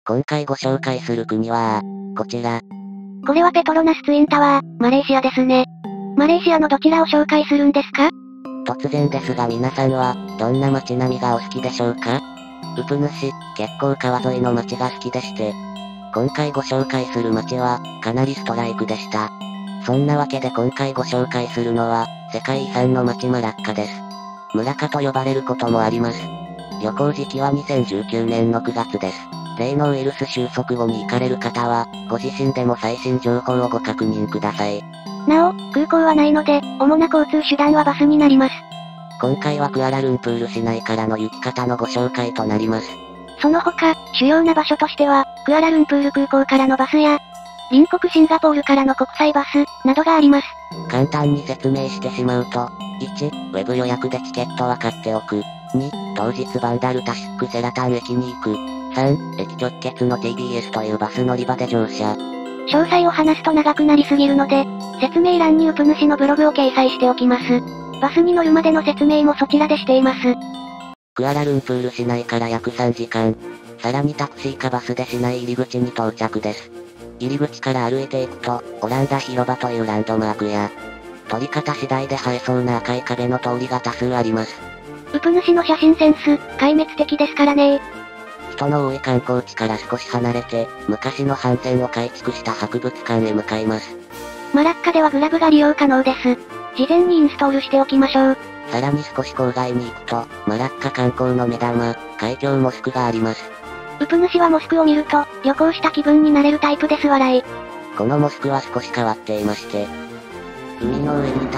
今回ご紹介する国は、こちら。 これはペトロナスツインタワー、マレーシアですね。マレーシアのどちらを紹介するんですか？ 突然ですが皆さんは、どんな街並みがお好きでしょうか？ウプ主、結構川沿いの街が好きでして。今回ご紹介する街は、かなりストライクでした。そんなわけで今回ご紹介するのは、世界遺産の街マラッカです。村カと呼ばれることもあります。旅行時期は2019年の9月です。例のウイルス収束後に行かれる方は、ご自身でも最新情報をご確認ください。 なお、空港はないので、主な交通手段はバスになります。 今回はクアラルンプール市内からの行き方のご紹介となります。 その他、主要な場所としては、クアラルンプール空港からのバスや、隣国シンガポールからの国際バス、などがあります。 簡単に説明してしまうと、1、ウェブ予約でチケットは買っておく。2、当日バンダルタシックセラタン駅に行く。3、駅直結の TBS というバス乗り場で乗車。 詳細を話すと長くなりすぎるので、説明欄にウプ主のブログを掲載しておきます。バスに乗るまでの説明もそちらでしています。 クアラルンプール市内から約3時間。さらにタクシーかバスで市内入り口に到着です。入り口から歩いていくと、オランダ広場というランドマークや、撮り方次第で映えそうな赤い壁の通りが多数あります。 ウプ主の写真センス、壊滅的ですからね。 人の多い観光地から少し離れて、昔の帆船を改築した博物館へ向かいます。 マラッカではグラブが利用可能です。事前にインストールしておきましょう。 さらに少し郊外に行くと、マラッカ観光の目玉、海峡モスクがあります。 ウプ主はモスクを見ると、旅行した気分になれるタイプです笑い。 このモスクは少し変わっていまして、海の上に立ってます。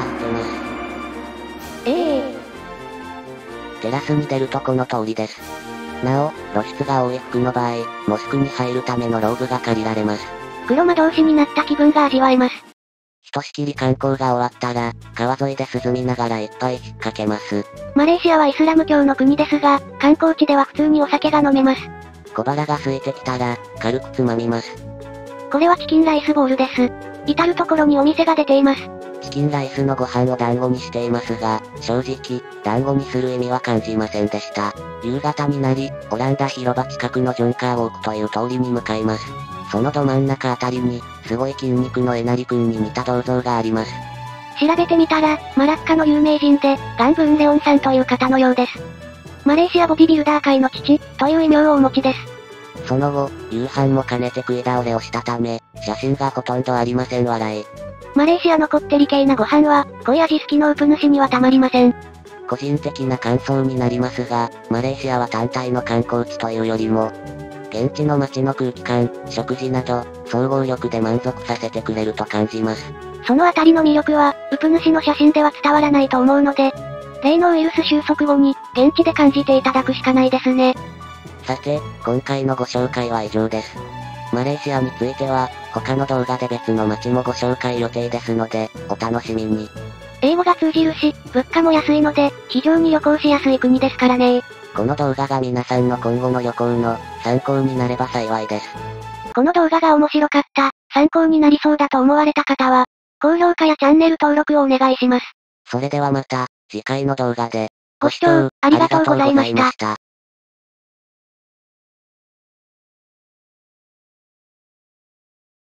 テラスに出るとこの通りです。なお、露出が多い服の場合、モスクに入るためのローブが借りられます。 黒魔導士になった気分が味わえます。 ひとしきり観光が終わったら、川沿いで涼みながら一杯引っ掛けます。 マレーシアはイスラム教の国ですが、観光地では普通にお酒が飲めます。 小腹が空いてきたら、軽くつまみます。 これはチキンライスボールです。至る所にお店が出ています。 チキンライスのご飯を団子にしていますが、正直、団子にする意味は感じませんでした。夕方になり、オランダ広場近くのジョンカーウォークという通りに向かいます。そのど真ん中あたりに、すごい筋肉のえなりくんに似た銅像があります。 調べてみたら、マラッカの有名人で、ガンブンレオンさんという方のようです。マレーシアボディビルダー界の父、という異名をお持ちです。 その後、夕飯も兼ねて食い倒れをしたため、写真がほとんどありません笑い。 マレーシアのこってり系なご飯は、濃い味好きのウプ主にはたまりません。 個人的な感想になりますが、マレーシアは単体の観光地というよりも、現地の街の空気感、食事など、総合力で満足させてくれると感じます。 そのあたりの魅力は、ウプ主の写真では伝わらないと思うので、例のウイルス収束後に、現地で感じていただくしかないですね。 さて、今回のご紹介は以上です。マレーシアについては、他の動画で別の街もご紹介予定ですので、お楽しみに。 英語が通じるし、物価も安いので、非常に旅行しやすい国ですからね。 この動画が皆さんの今後の旅行の参考になれば幸いです。 この動画が面白かった、参考になりそうだと思われた方は、高評価やチャンネル登録をお願いします。 それではまた、次回の動画で、 ご視聴ありがとうございました。